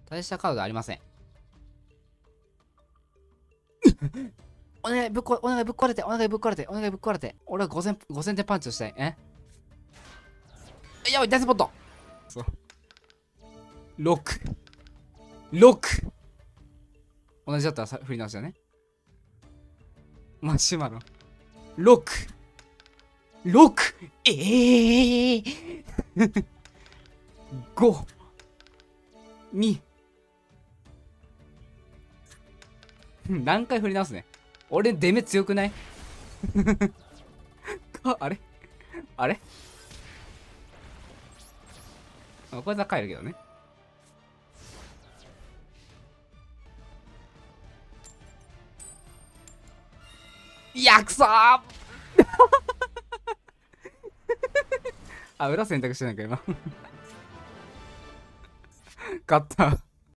大したカードありません。お願いぶっ壊れて、お願いぶっ壊れて、お願いぶっ壊れて。俺は5000点パンチをしたい。やばい、大スポット。そう。6。同じだったら振り直しだね。マシュマロ。6。5。2。何回振り直すね。俺、出目強くない？あれこいつは帰るけどね。いや、くそーあ、裏選択してないか、今。勝った。